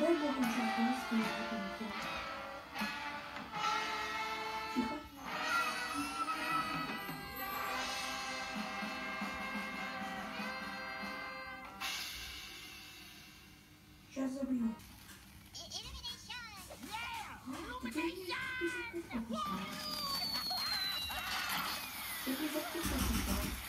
могу шампанское выпить. Тихо. Сейчас забью. Ты не записывай.